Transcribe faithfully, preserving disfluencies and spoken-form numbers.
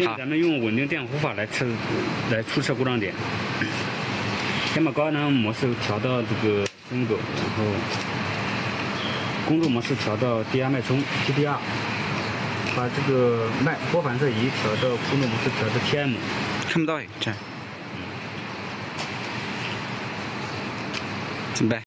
现在咱们用稳定电弧法来测，来初测故障点。先把高压能模式调到这个升狗，然后工作模式调到低压脉冲 T D R， 把这个脉波反射仪调到工作模式调到 T M。 看不到哎，这。准备。